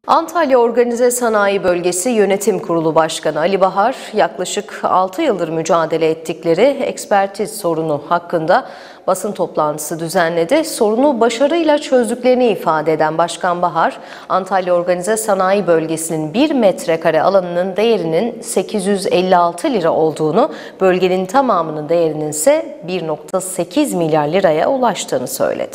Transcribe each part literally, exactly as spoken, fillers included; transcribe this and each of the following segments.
Antalya Organize Sanayi Bölgesi Yönetim Kurulu Başkanı Ali Bahar, yaklaşık altı yıldır mücadele ettikleri ekspertiz sorunu hakkında basın toplantısı düzenledi. Sorunu başarıyla çözdüklerini ifade eden Başkan Bahar, Antalya Organize Sanayi Bölgesi'nin bir metrekare alanının değerinin sekiz yüz elli altı lira olduğunu, bölgenin tamamının değerinin ise bir nokta sekiz milyar liraya ulaştığını söyledi.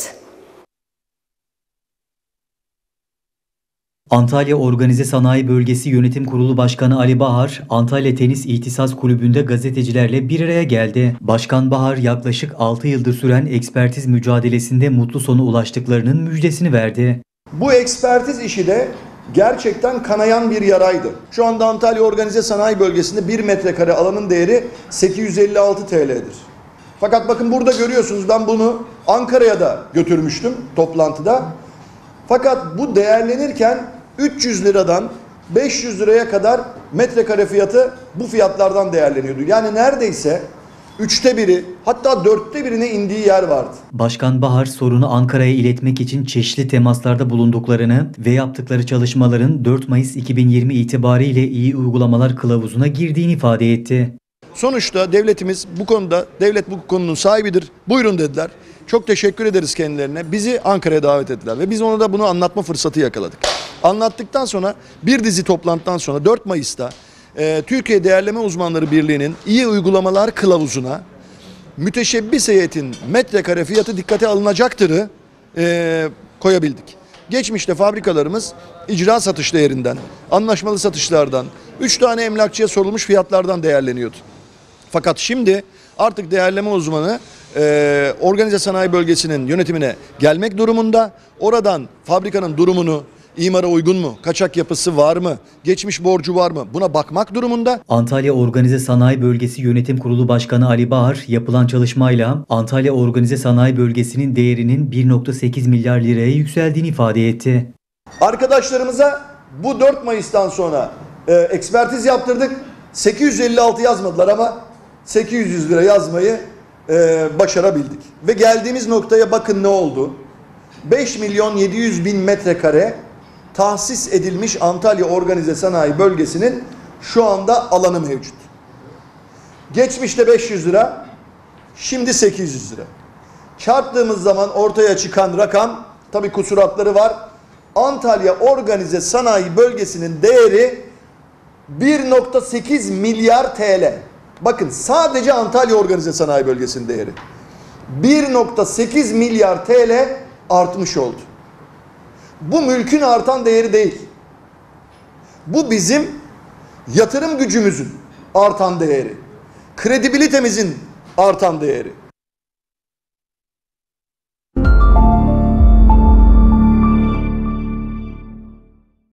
Antalya Organize Sanayi Bölgesi Yönetim Kurulu Başkanı Ali Bahar, Antalya Tenis İhtisas Kulübü'nde gazetecilerle bir araya geldi. Başkan Bahar, yaklaşık altı yıldır süren ekspertiz mücadelesinde mutlu sona ulaştıklarının müjdesini verdi. Bu ekspertiz işi de gerçekten kanayan bir yaraydı. Şu anda Antalya Organize Sanayi Bölgesi'nde bir metrekare alanın değeri sekiz yüz elli altı T L'dir. Fakat bakın burada görüyorsunuz, ben bunu Ankara'ya da götürmüştüm toplantıda. Fakat bu değerlenirken üç yüz liradan beş yüz liraya kadar metrekare fiyatı bu fiyatlardan değerleniyordu. Yani neredeyse üçte biri, hatta dörtte birine indiği yer vardı. Başkan Bahar, sorunu Ankara'ya iletmek için çeşitli temaslarda bulunduklarını ve yaptıkları çalışmaların dört Mayıs iki bin yirmi itibariyle iyi uygulamalar kılavuzuna girdiğini ifade etti. Sonuçta devletimiz bu konuda, devlet bu konunun sahibidir. Buyurun dediler. Çok teşekkür ederiz kendilerine. Bizi Ankara'ya davet ettiler ve biz ona da bunu anlatma fırsatı yakaladık. Anlattıktan sonra bir dizi toplantıdan sonra dört Mayıs'ta e, Türkiye Değerleme Uzmanları Birliği'nin iyi uygulamalar kılavuzuna müteşebbis heyetin metrekare fiyatı dikkate alınacaktırı e, koyabildik. Geçmişte fabrikalarımız icra satış değerinden, anlaşmalı satışlardan, üç tane emlakçıya sorulmuş fiyatlardan değerleniyordu. Fakat şimdi artık değerleme uzmanı e, Organize Sanayi Bölgesi'nin yönetimine gelmek durumunda. Oradan fabrikanın durumunu, imara uygun mu, kaçak yapısı var mı, geçmiş borcu var mı, buna bakmak durumunda. Antalya Organize Sanayi Bölgesi Yönetim Kurulu Başkanı Ali Bahar, yapılan çalışmayla Antalya Organize Sanayi Bölgesi'nin değerinin bir nokta sekiz milyar liraya yükseldiğini ifade etti. Arkadaşlarımıza bu dört Mayıs'tan sonra e, ekspertiz yaptırdık. sekiz yüz elli altı yazmadılar ama sekiz yüz lira yazmayı e, başarabildik. Ve geldiğimiz noktaya bakın ne oldu. beş milyon yedi yüz bin metrekare tahsis edilmiş Antalya Organize Sanayi Bölgesi'nin şu anda alanı mevcut. Geçmişte beş yüz lira, şimdi sekiz yüz lira. Çarptığımız zaman ortaya çıkan rakam, tabii kusuratları var. Antalya Organize Sanayi Bölgesi'nin değeri bir nokta sekiz milyar T L. Bakın, sadece Antalya Organize Sanayi Bölgesi'nin değeri bir nokta sekiz milyar T L artmış oldu. Bu mülkün artan değeri değil. Bu bizim yatırım gücümüzün artan değeri. Kredibilitemizin artan değeri.